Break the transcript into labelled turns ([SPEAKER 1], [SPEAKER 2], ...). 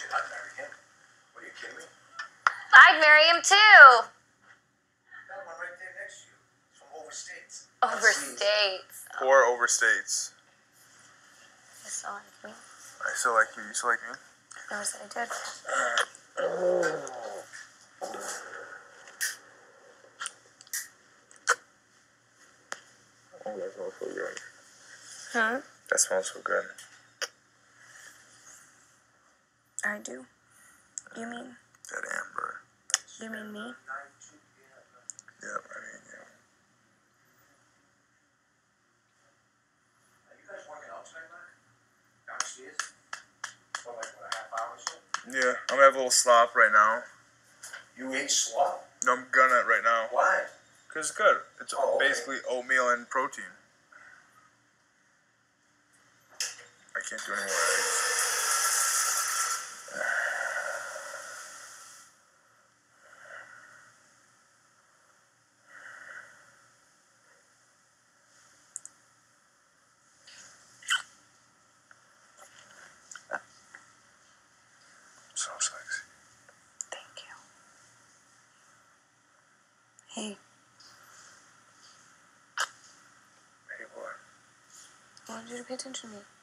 [SPEAKER 1] I'd marry him. What, are you kidding me?
[SPEAKER 2] I'd marry him too.
[SPEAKER 1] That one right there next to you. He's from overstates.
[SPEAKER 2] Overstates.
[SPEAKER 3] Poor overstates.
[SPEAKER 2] You still like me?
[SPEAKER 3] I still like you. You still like me?
[SPEAKER 2] Never said I did.
[SPEAKER 3] Oh, that smells so good.
[SPEAKER 2] Huh?
[SPEAKER 3] That smells so good.
[SPEAKER 2] I do. You mean?
[SPEAKER 3] That amber.
[SPEAKER 2] You mean me?
[SPEAKER 3] Yeah, I mean you.
[SPEAKER 1] Are you guys working out tonight, Mark? Downstairs? For like, what, a half hour or so?
[SPEAKER 3] Yeah, I'm gonna have a little slop right now.
[SPEAKER 1] You ate slop?
[SPEAKER 3] No, I'm gonna right now.
[SPEAKER 1] Why?
[SPEAKER 3] Because it's good. It's
[SPEAKER 1] okay.
[SPEAKER 3] basically oatmeal and protein. I can't do any more eggs. So sexy.
[SPEAKER 2] Thank you. Hey.
[SPEAKER 3] Hey, what?
[SPEAKER 2] I wanted you to pay attention to me.